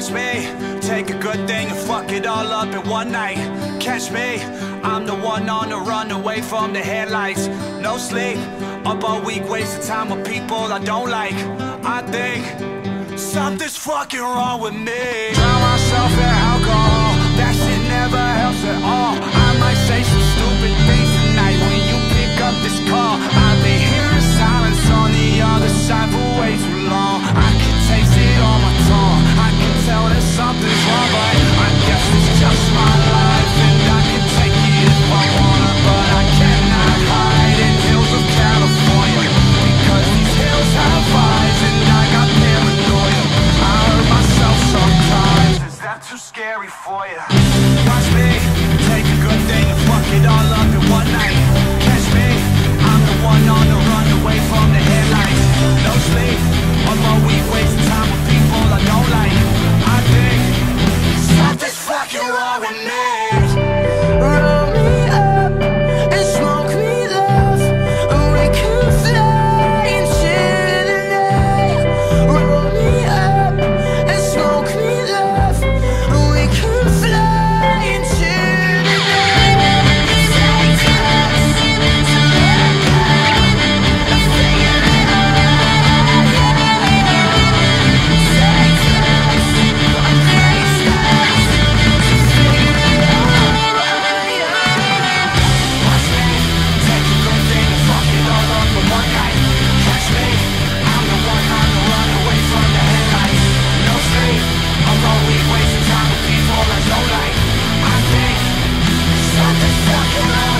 Watch me take a good thing and fuck it all up in one night. Catch me, I'm the one on the run away from the headlights. No sleep, up all week, wasting time with people I don't like. I think something's fucking wrong with me. Drown myself in alcohol, that shit never helps at all. I might say some stupid things tonight when you pick up this call. I've been hearing silence on the other side for way too long. I can taste it on my tongue, I can tell that something's wrong, but I guess it's just my life, and I can take it if I wanna, but I cannot hide in hills of California, because these hills have eyes and I got paranoia. I hurt myself sometimes, is that too scary for you? Watch me take a good thing and fuck it all up in one night. Catch me, I'm the one on the run away from the headlights. No sleep, all my week wasting time with people I don't like. I think something's fucking wrong with me. Roll me up and smoke me love, and we could fly into the night. Roll me up and smoke me love, and we could fly into the night. Take us to let go and figure it out. Take us and grace us to figure it out. Watch me take a good thing and fuck it all up in one night. Catch me, I'm the one on the run away from the headlights. No sleep, I'm always wasting time with people I don't like. I think something's fucking wrong